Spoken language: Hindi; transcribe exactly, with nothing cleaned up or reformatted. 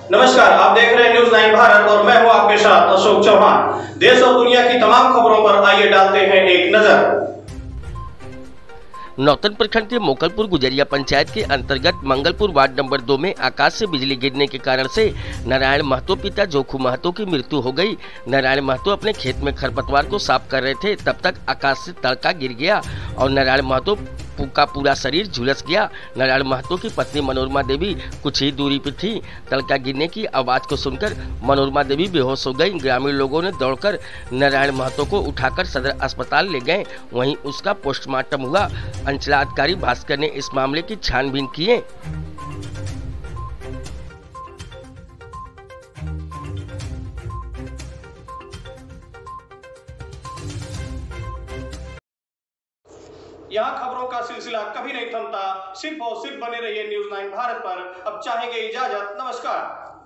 नमस्कार, आप देख रहे हैं न्यूज़ नाइन भारत और मैं हूं आपके साथ अशोक चौहान। देश और दुनिया की तमाम खबरों पर आइए डालते हैं एक नजर। नौतन प्रखंड के मोकलपुर गुजरिया पंचायत के अंतर्गत मंगलपुर वार्ड नंबर दो में आकाश से बिजली गिरने के कारण से नारायण महतो पिता जोखू महतो की मृत्यु हो गई। नारायण महतो अपने खेत में खरपतवार को साफ कर रहे थे, तब तक आकाश से तड़का गिर गया और नारायण महतो का पूरा शरीर झुलस गया। नारायण महतो की पत्नी मनोरमा देवी कुछ ही दूरी पर थी। तड़का गिरने की आवाज को सुनकर मनोरमा देवी बेहोश हो गई। ग्रामीण लोगों ने दौड़कर नारायण महतो को उठाकर सदर अस्पताल ले गए, वहीं उसका पोस्टमार्टम हुआ। अंचलाधिकारी भास्कर ने इस मामले की छानबीन की है। यहाँ खबरों का सिलसिला कभी नहीं थमता, सिर्फ और सिर्फ बने रहिए न्यूज़ नाइन भारत पर। अब चाहेंगे इजाजत, नमस्कार।